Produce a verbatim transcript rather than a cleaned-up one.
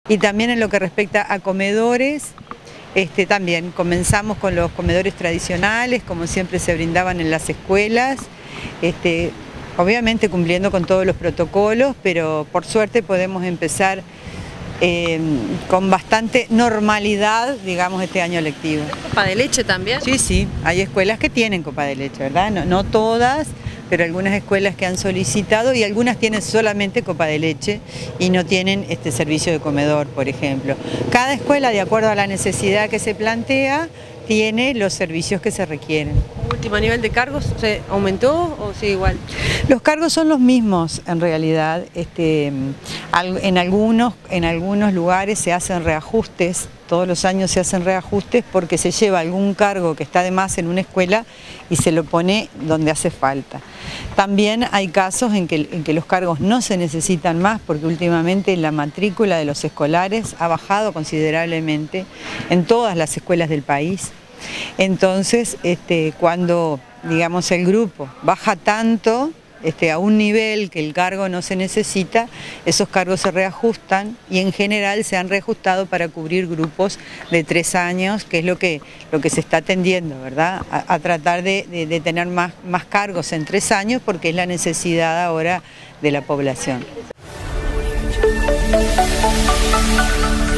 Y también en lo que respecta a comedores, este, también comenzamos con los comedores tradicionales, como siempre se brindaban en las escuelas, este, obviamente cumpliendo con todos los protocolos, pero por suerte podemos empezar eh, con bastante normalidad, digamos, este año lectivo. ¿Copa de leche también? Sí, sí, hay escuelas que tienen copa de leche, ¿verdad? No, no todas, pero algunas escuelas que han solicitado y algunas tienen solamente copa de leche y no tienen este servicio de comedor, por ejemplo. Cada escuela, de acuerdo a la necesidad que se plantea, tiene los servicios que se requieren. ¿Último nivel de cargos se aumentó o sigue igual? Los cargos son los mismos en realidad. Este, en, algunos, en algunos lugares se hacen reajustes, todos los años se hacen reajustes porque se lleva algún cargo que está de más en una escuela y se lo pone donde hace falta. También hay casos en que, en que los cargos no se necesitan más porque últimamente la matrícula de los escolares ha bajado considerablemente en todas las escuelas del país. Entonces, este, cuando digamos, el grupo baja tanto, este, a un nivel que el cargo no se necesita, esos cargos se reajustan y en general se han reajustado para cubrir grupos de tres años, que es lo que, lo que se está atendiendo, ¿verdad? A, a tratar de, de, de tener más, más cargos en tres años porque es la necesidad ahora de la población.